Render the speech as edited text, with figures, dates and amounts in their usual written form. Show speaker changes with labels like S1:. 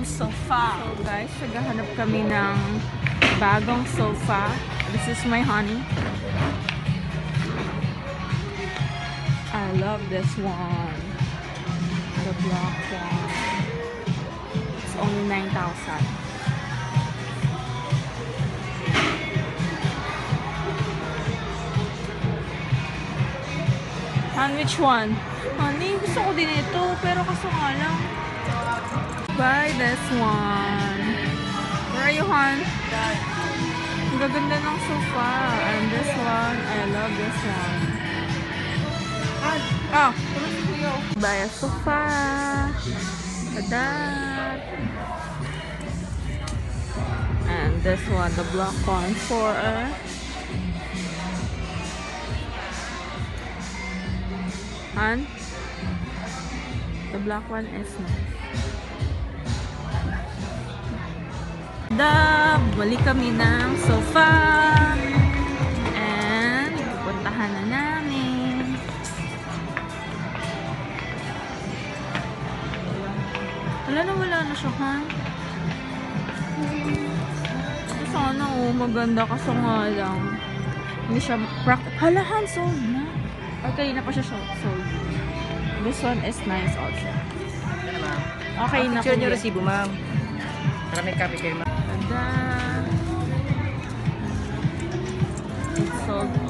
S1: sofa. So guys, naghahanap kami ng bagong sofa. This is my honey. I love this one. The black one. It's only 9,000. Han, which one? Honey, gusto ko din ito, pero kaso nga lang. Buy this one. Where are you, Han? Ang gaganda ng sofa. And this one, I love this one. Oh, buy a sofa. That. And this one, the black one for Han, the black one is nice. Balik kami ng sofa. And puntahan na namin. Wala na siya, Han. Sana maganda kaso nga lang. Hindi siya Hala, Han, sold na. Or kanina pa siya sold. This one is nice also. Okay na.
S2: Picture niyo resibo, ma'am. Para may copy kayo, ma'am.
S1: It's sold.